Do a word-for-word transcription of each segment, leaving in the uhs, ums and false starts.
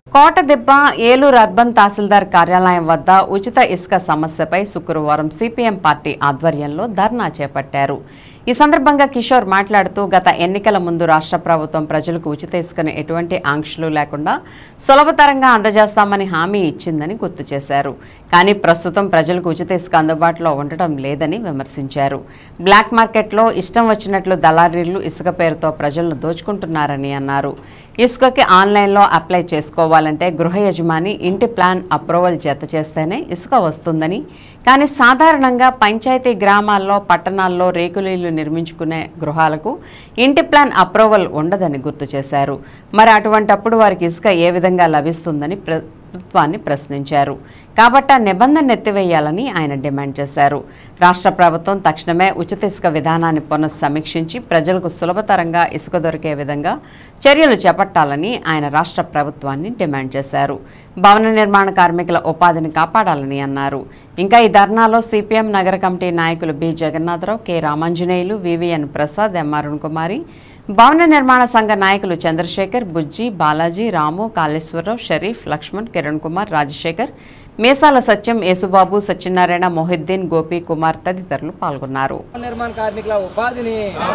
కోటదిబ్బ Eluru urban తహసీల్దార్ కార్యాలయం వద్ద ఉచిత ఇసుక సమస్యపై శుక్రవారం సిపిఎం పార్టీ ఆధ్వర్యంలో ధర్నా చేపట్టారు. ఈ సందర్భంగా కిషోర్ మాట్లాడుతూ గత ఎన్నికల ముందు రాష్ట్ర ప్రభుత్వం ప్రజలకు ఉచిత ఇసుకను ఎటువంటి ఆంక్షలు లేకుండా సులభతరంగా అందజేస్తామని హామీ ఇచ్చిందని గుర్తు చేశారు. కానీ ప్రస్తుతం ప్రజలకు ఉచిత ఇసుక అందుబాటులో ఉండటం లేదని విమర్శించారు. బ్లాక్ మార్కెట్లో ఇష్టం వచ్చినట్లు దళారీలు ఇసుక పేరుతో ప్రజలను దోచుకుంటున్నారని అన్నారు. ఇసుకకి ఆన్లైన్లో అప్లై చేసుకోవాలంటే గృహ యజమాని ఇంటి ప్లాన్ అప్రూవల్ జత చేస్తేనే ఇసుక వస్తుందని, కానీ సాధారణంగా పంచాయతీ గ్రామాల్లో పట్టణాల్లో రేకులీలు నిర్మించుకునే గృహాలకు ఇంటి ప్లాన్ అప్రూవల్ ఉండదని గుర్తు చేశారు. మరి అటువంటప్పుడు వారికి ఇసుక ఏ విధంగా లభిస్తుందని ప్రభుత్వాన్ని ప్రశ్నించారు. కాబట్టి ఆ నిబంధన ఎత్తివేయాలని ఆయన డిమాండ్ చేశారు. రాష్ట్ర ప్రభుత్వం తక్షణమే ఉచిత ఇసుక విధానాన్ని పునఃసమీక్షించి ప్రజలకు సులభతరంగా ఇసుక దొరికే విధంగా చర్యలు చేపట్టాలని ఆయన రాష్ట్ర ప్రభుత్వాన్ని డిమాండ్ చేశారు. భవన నిర్మాణ కార్మికుల ఉపాధిని కాపాడాలని అన్నారు. ఇంకా ఈ ధర్నాలో సిపిఎం నగర కమిటీ నాయకులు B Jagannatharao, K Ramanjaneyulu, VVN Prasad, M Arun Kumari, భవన నిర్మాణ సంఘ నాయకులు చంద్రశేఖర్, బుజ్జి, బాలాజీ, రాము, కాళేశ్వరరావు, షరీఫ్, లక్ష్మణ్, కిరణ్ కుమార్, రాజశేఖర్, మేసాల సత్యం, యేసుబాబు, సత్యనారాయణ, మొహిద్దీన్, గోపి కుమార్ తదితరులు పాల్గొన్నారు. నిర్మాణ కార్మికుల ఉపాధిని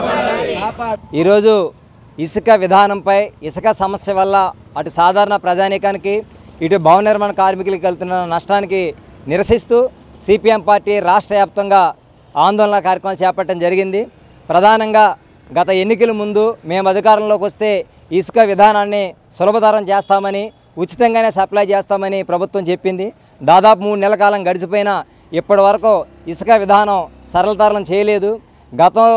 ఈరోజు ఇసుక విధానంపై ఇసుక సమస్య వల్ల అటు సాధారణ ప్రజానీకానికి ఇటు భవన నిర్మాణ కార్మికులకు వెళ్తున్న నష్టానికి నిరసిస్తూ సిపిఎం పార్టీ రాష్ట్ర వ్యాప్తంగా ఆందోళన కార్యక్రమాలు చేపట్టడం జరిగింది. ప్రధానంగా గత ఎన్నికల ముందు మేము అధికారంలోకి వస్తే ఇసుక విధానాన్ని సులభతరం చేస్తామని, ఉచితంగానే సప్లై చేస్తామని ప్రభుత్వం చెప్పింది. దాదాపు మూడు నెలల కాలం గడిచిపోయినా ఇప్పటి వరకు ఇసుక విధానం సరళతరం చేయలేదు. గతం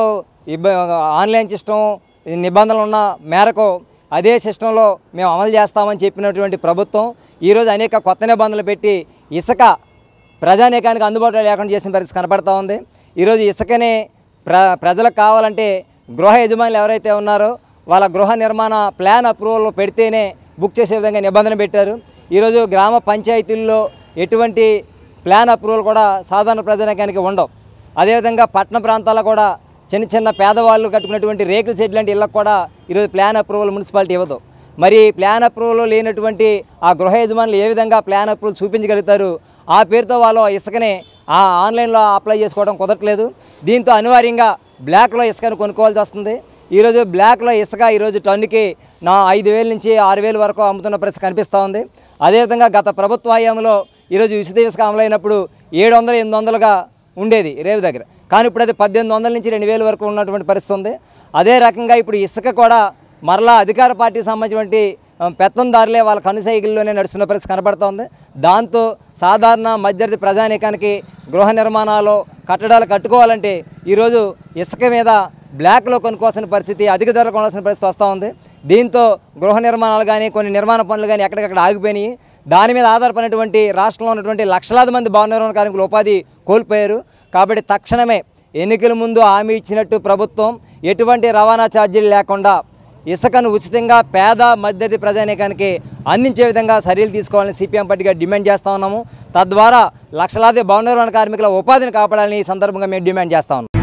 ఆన్లైన్ సిస్టమ్ నిబంధనలు ఉన్న మేరకు అదే సిస్టంలో మేము అమలు చేస్తామని చెప్పినటువంటి ప్రభుత్వం ఈరోజు అనేక కొత్త నిబంధనలు పెట్టి ఇసుక ప్రజానీకానికి అందుబాటులో లేకుండా చేసిన పరిస్థితి కనపడతా ఉంది. ఈరోజు ఇసుకనే ప్ర ప్రజలకు కావాలంటే గృహ యజమానులు ఎవరైతే ఉన్నారో వాళ్ళ గృహ నిర్మాణ ప్లాన్ అప్రూవల్ పెడితేనే బుక్ చేసే విధంగా నిబంధన పెట్టారు. ఈరోజు గ్రామ పంచాయతీల్లో ఎటువంటి ప్లాన్ అప్రూవల్ కూడా సాధారణ ప్రజానీకానికి ఉండవు. అదేవిధంగా పట్టణ ప్రాంతాల్లో కూడా చిన్న చిన్న పేదవాళ్ళు కట్టుకున్నటువంటి రేకుల షెడ్ లాంటి ఇళ్ళకు కూడా ఈరోజు ప్లాన్ అప్రూవల్ మున్సిపాలిటీ ఇవ్వదు. మరి ప్లాన్ అప్రూవల్ లేనటువంటి ఆ గృహ యజమానులు ఏ విధంగా ప్లాన్ అప్రూవల్ చూపించగలుగుతారు? ఆ పేరుతో వాళ్ళు ఇసుకనే ఆ ఆన్లైన్లో అప్లై చేసుకోవడం కుదరట్లేదు. దీంతో అనివార్యంగా బ్లాక్లో ఇసుకను కొనుక్కోవాల్సి వస్తుంది. ఈరోజు బ్లాక్లో ఇసుక ఈరోజు టన్నుకి నా ఐదు వేల నుంచి ఆరు వేల వరకు అమ్ముతున్న పరిస్థితి కనిపిస్తూ ఉంది. అదేవిధంగా గత ప్రభుత్వ హయాంలో ఈరోజు ఉచిత ఇసుక అమలైనప్పుడు ఏడు వందలు ఎనిమిది వందలుగా ఉండేది రేవు దగ్గర, కానీ ఇప్పుడు అది పద్దెనిమిది వందల నుంచి రెండు వేల వరకు ఉన్నటువంటి పరిస్థితి ఉంది. అదే రకంగా ఇప్పుడు ఇసుక కూడా మరలా అధికార పార్టీకి సంబంధించినటువంటి పెత్తందారులే వాళ్ళ కనుసైకిల్లోనే నడుస్తున్న పరిస్థితి కనబడుతోంది. దాంతో సాధారణ మధ్యవర్తి ప్రజానీకానికి గృహ నిర్మాణాలు కట్టడాలు కట్టుకోవాలంటే ఈరోజు ఇసుక మీద బ్లాక్లో కొనుక్కోవాల్సిన పరిస్థితి, అధిక ధరలు కొనాల్సిన పరిస్థితి వస్తూ ఉంది. దీంతో గృహ నిర్మాణాలు కానీ కొన్ని నిర్మాణ పనులు కానీ ఎక్కడికక్కడ ఆగిపోయినాయి. దాని మీద ఆధారపడినటువంటి రాష్ట్రంలో ఉన్నటువంటి లక్షలాది మంది భవన నిర్మాణ కార్మికులు ఉపాధి కోల్పోయారు. కాబట్టి తక్షణమే ఎన్నికల ముందు హామీ ఇచ్చినట్టు ప్రభుత్వం ఎటువంటి రవాణా ఛార్జీలు లేకుండా ఇసుకను ఉచితంగా పేద మధ్యవర్తి ప్రజానీకానికి అందించే విధంగా చర్యలు తీసుకోవాలని సిపిఎం పార్టీగా డిమాండ్ చేస్తూ ఉన్నాము. తద్వారా లక్షలాది భవన నిర్మాణ కార్మికుల ఉపాధిని కాపాడాలని ఈ సందర్భంగా మేము డిమాండ్ చేస్తా ఉన్నాం.